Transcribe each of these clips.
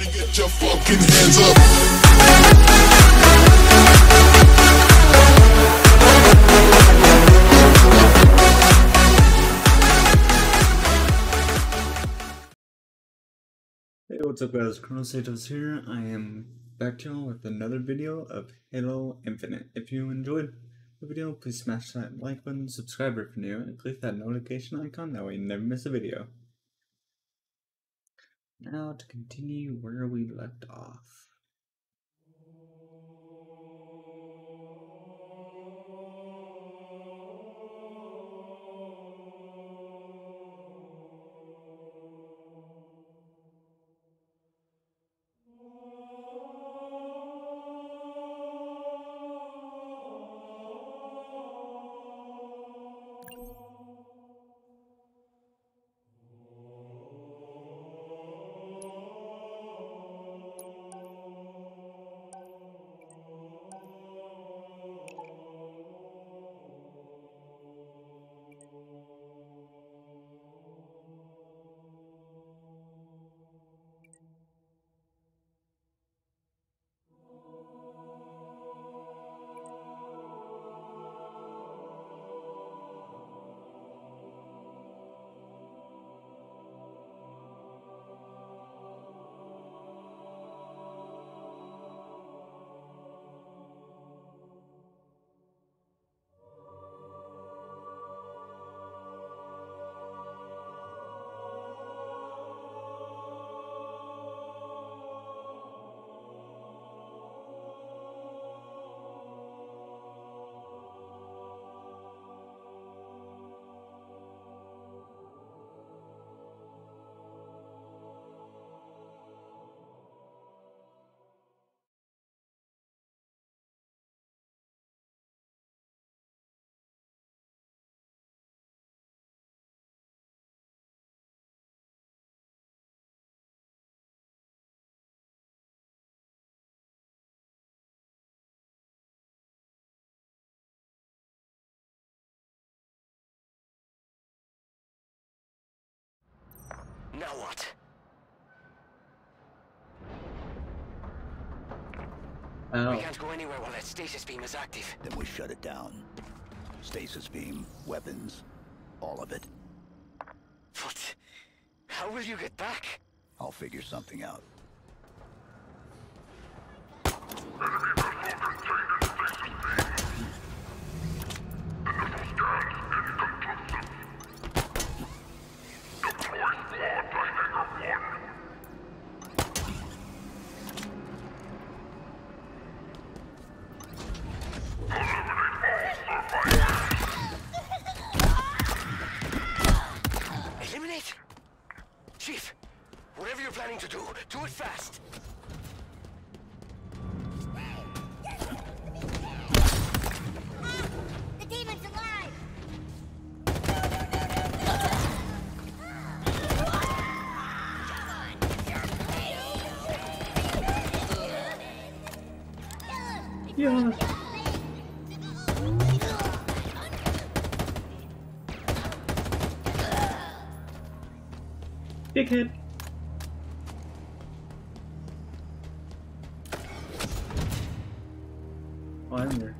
Everybody get your fucking hands up. Hey, what's up guys, Chronosatos here. I am back to y'all with another video of Halo Infinite. If you enjoyed the video, please smash that like button, subscribe if you're new, and click that notification icon, that way you never miss a video. Now to continue where we left off. Now what? We can't go anywhere while that stasis beam is active. Then we shut it down. Stasis beam, weapons, all of it. But how will you get back? I'll figure something out. Eliminate? Chief, whatever you're planning to do it fast. The demon's alive! Yeah. Big hit. Oh, I'm there.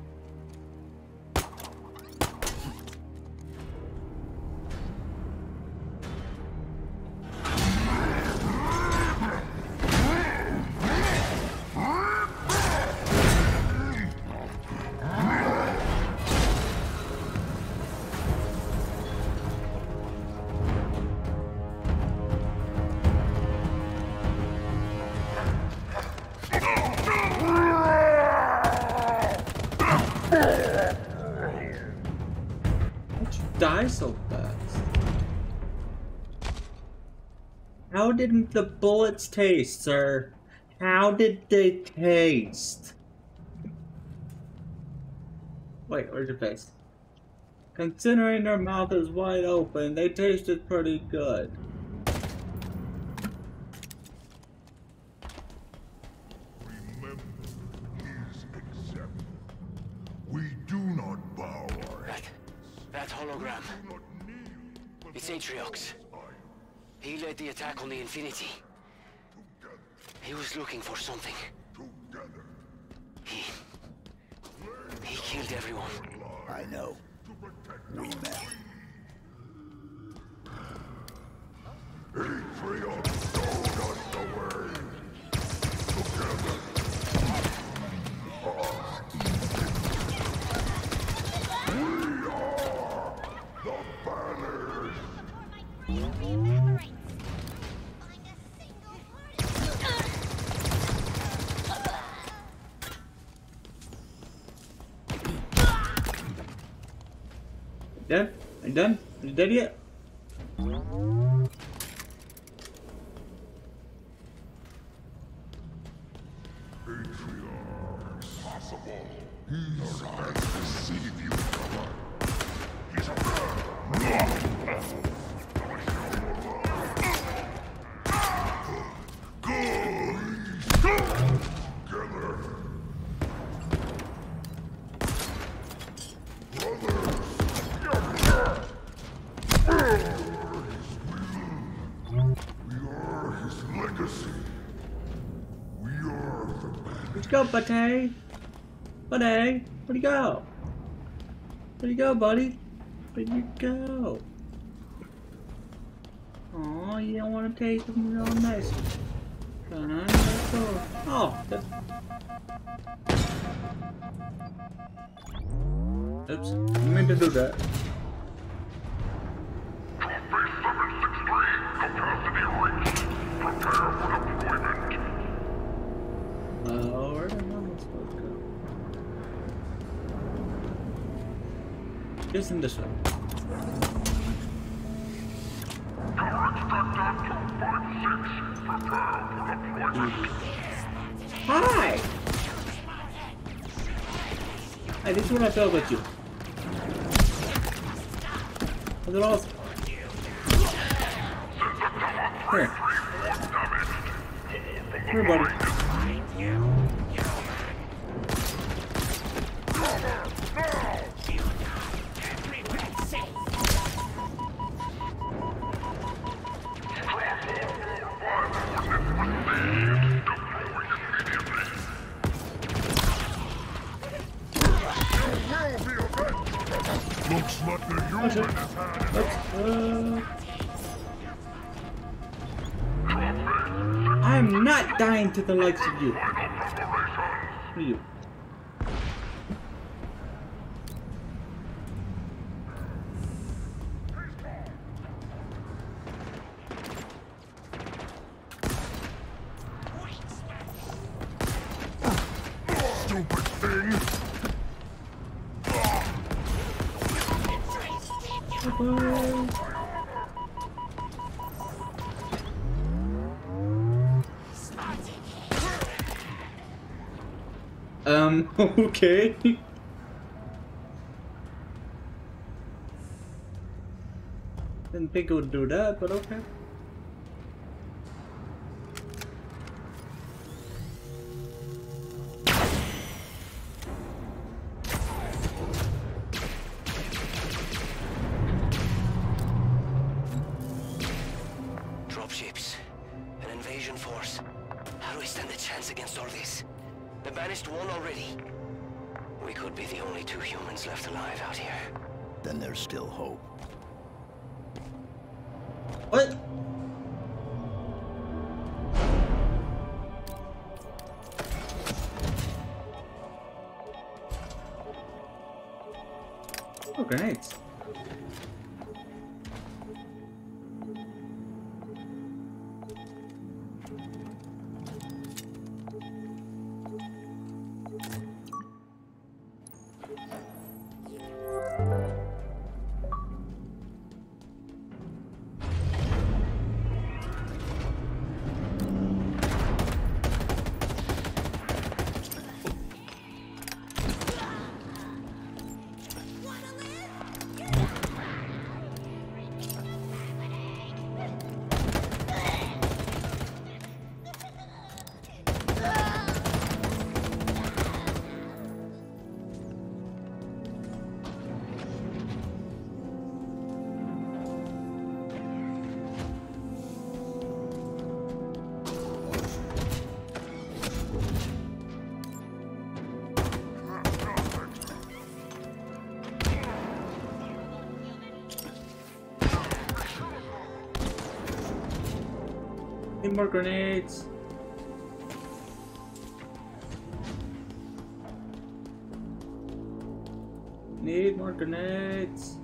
How'd you die so fast? How did the bullets taste, sir? How did they taste? Wait, where's your face? Considering their mouth is wide open, they tasted pretty good. Remember his example. We do not bow our heads. That hologram. Do not kneel It's Atriox. He led the attack on the Infinity. together. He was looking for something. Together. He killed everyone. I know. We met. Atrium, showed us the way. Together. We are the Banished. Done? Are you done? Are you dead yet? Patriarch, possible. He's trying to deceive you, brother. He's a good. Together. We are his legacy. We are the Banished. Let's go, buddy. Buddy, where'd you go? Where'd you go, buddy? Where'd you go? Aw, you don't want to take them real nice. Let's go. Oh, oops, I meant to do that. Where the hell am I supposed to go? Isn't this way? Hi! Hey, this is what I felt about you. Was it awesome? Here. Here, buddy. Looks like the human has had I'm not dying to the likes of you. Who are you? stupid thing. Okay. Didn't think it would do that, but okay. Dropships, an invasion force. How do we stand a chance against all this? The Banished won already. We could be the only two humans left alive out here. Then there's still hope. What? Oh, grenades. Need more grenades. Need more grenades.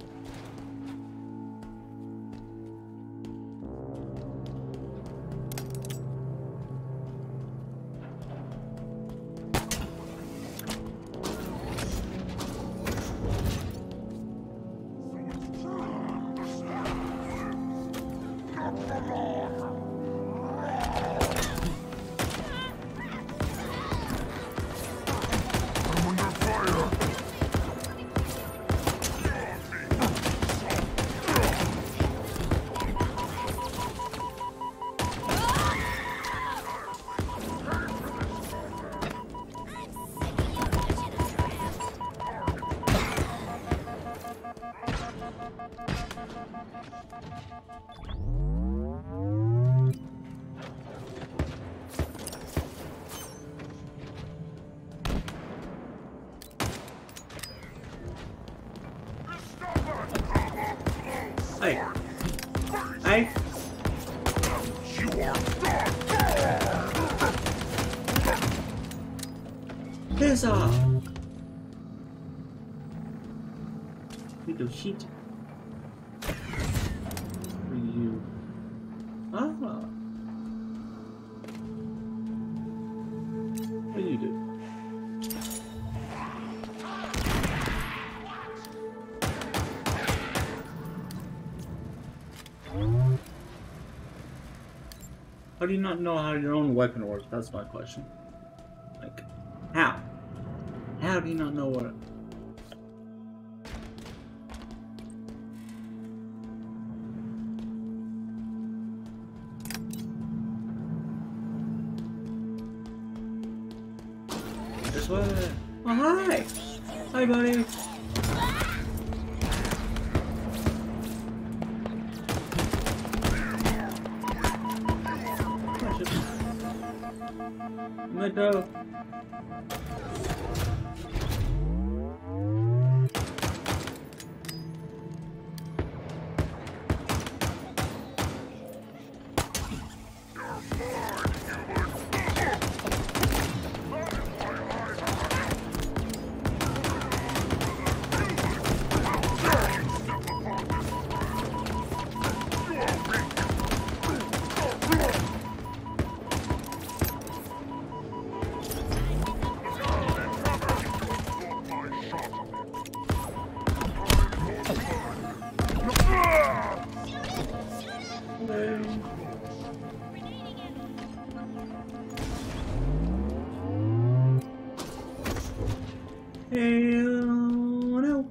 I'm under fire. Hey. Hey. You are done. Piss off. Little shit. For you. Ah. What do you do? How do you not know how your own weapon works? That's my question. Like, how? How do you not know what? This way. Oh, hi! Hi, buddy! Let go. Hell no.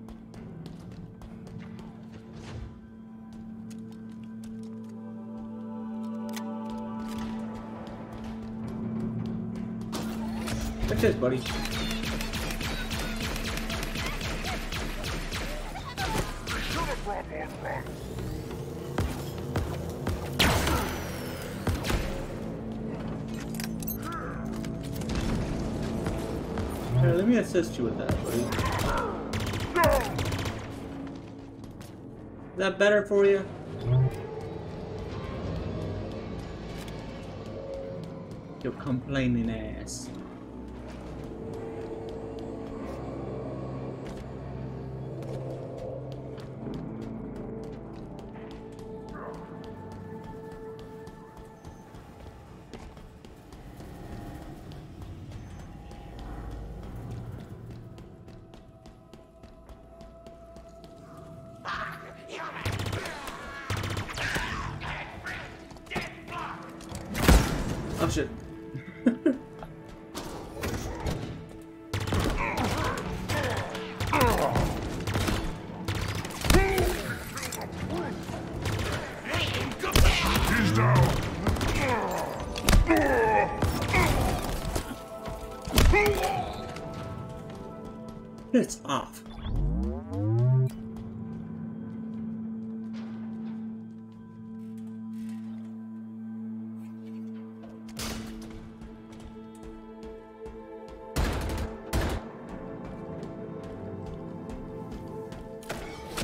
What's this, buddy? Here, let me assist you with that, buddy. Is that better for you? Your complaining ass. Oh shit. He's down. It's off.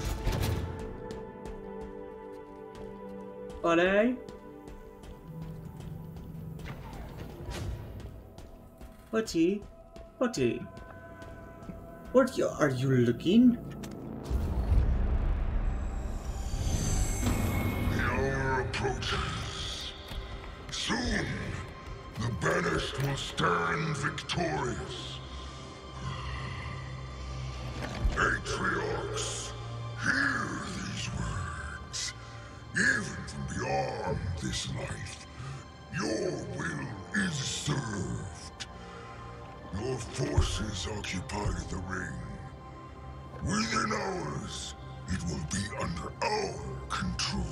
Buddy? Buddy? Buddy? What are you looking? The hour approaches. Soon, the banished will stand victorious. Patriarchs, hear these words. Even from beyond this life, your will is served. Your forces occupy the ring. Within hours, it will be under our control.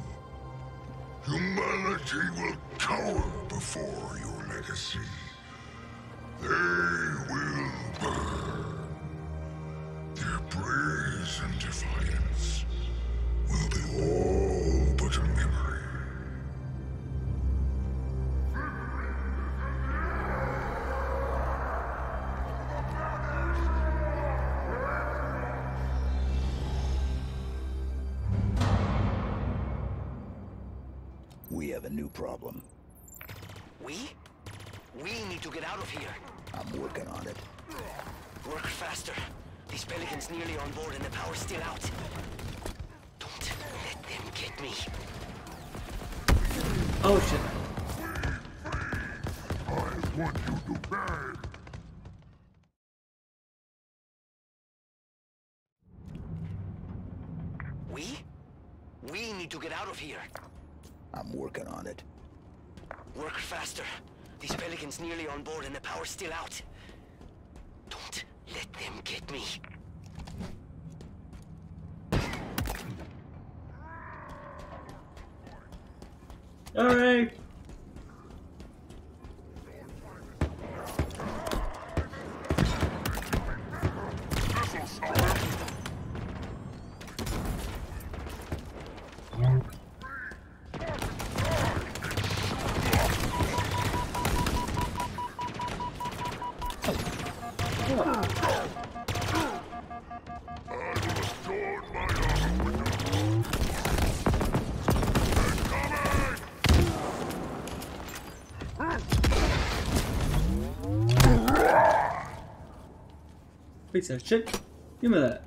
Humanity will cower before your legacy. They will burn. Their praise and defiance will be all but a memory. We have a new problem. We? We need to get out of here. I'm working on it. Work faster. These Pelicans nearly on board and the power's still out. Don't let them get me. Oh shit. I want you to beg. We? We need to get out of here. I'm working on it. Work faster. These Pelicans nearly on board and the power's still out. Don't let them get me. Alright. Piece of shit. Give me that.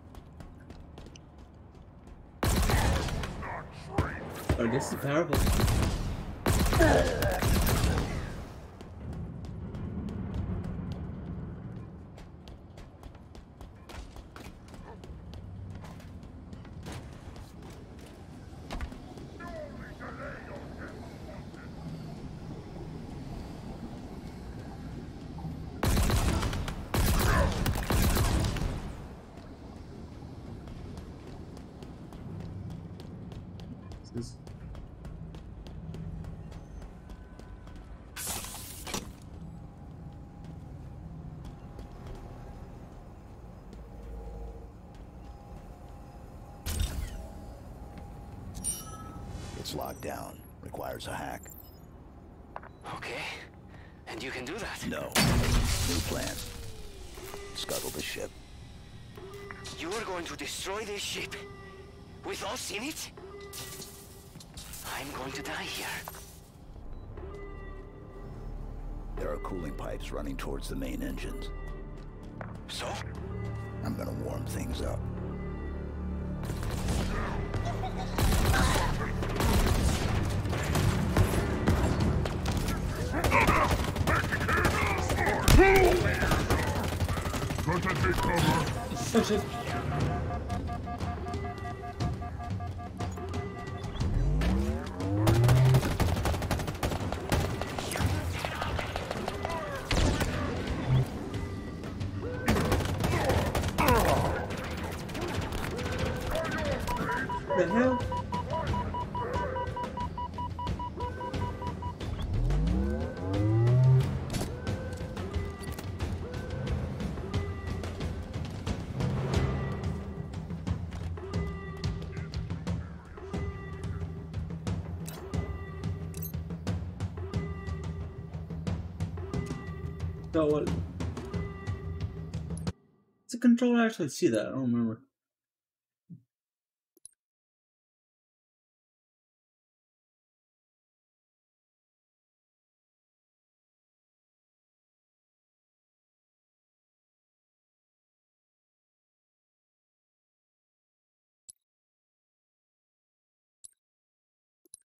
Oh, this is powerful. This is It's locked down. Requires a hack. Okay. And you can do that? No. New plan. Scuttle the ship. You are going to destroy this ship? With us in it? I'm going to die here. There are cooling pipes running towards the main engines. So? I'm gonna warm things up. Protect cover. oh shit. The hell? So what? Does the controller actually see that? I don't remember.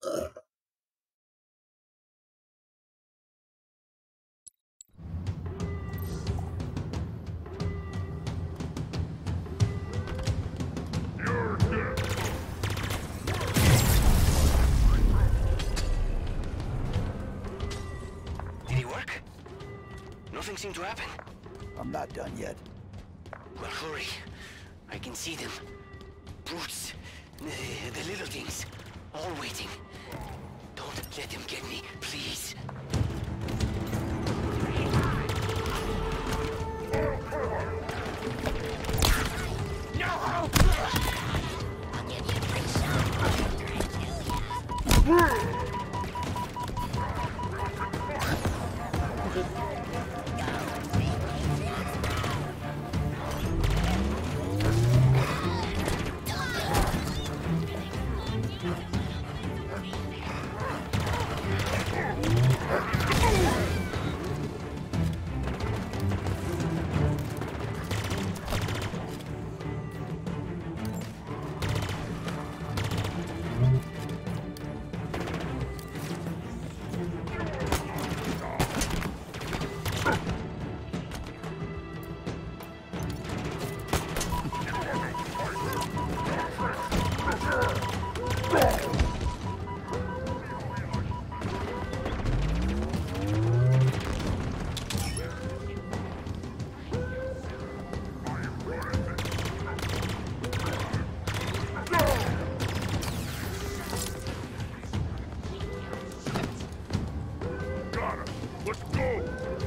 Did it work? Nothing seemed to happen. I'm not done yet. Well, hurry. I can see them. Brutes. The little things. All waiting. Don't let them get me, please. Let's go!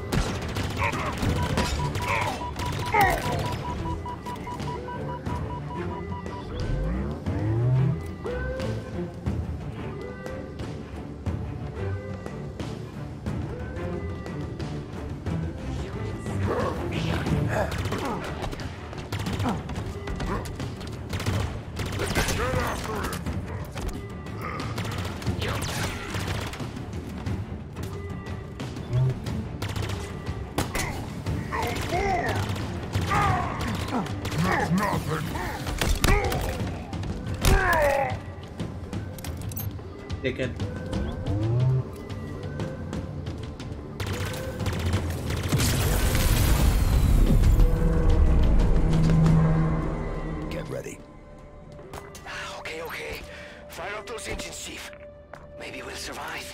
Get after him! Nothing. Dickhead. Get ready. Okay. Fire up those engines, Chief. Maybe we'll survive.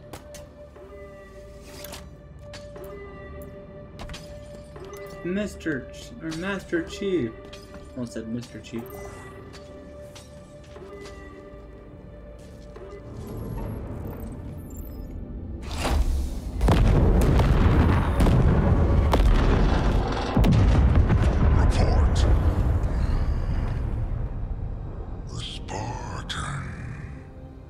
Master Chief. Almost said Mr. Chief. Report. The Spartan.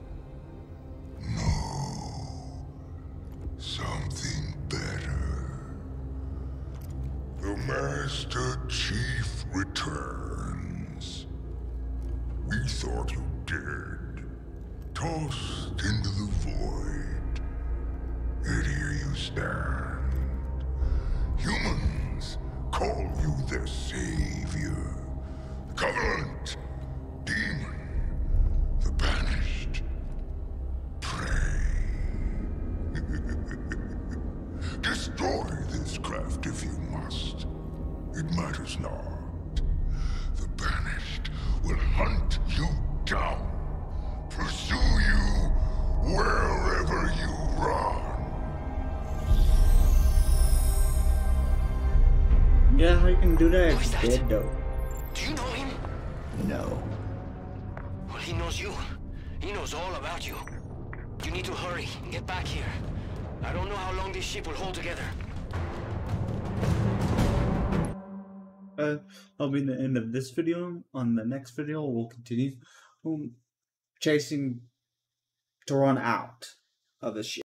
No. Something better. The Master Chief returns. We thought you dead, tossed into the void. Yet here you stand. Humans call you their savior. Covenant, demon, the banished, prey. Destroy this craft if you must. It matters not. The banished will hunt you down, pursue you wherever you run. Yeah, how you can do that? Who is that? Dead though. Do you know him? No. Well, he knows you. He knows all about you. You need to hurry. Get back here. I don't know how long this ship will hold together. That'll be the end of this video. On the next video, we'll continue chasing to run out of the ship.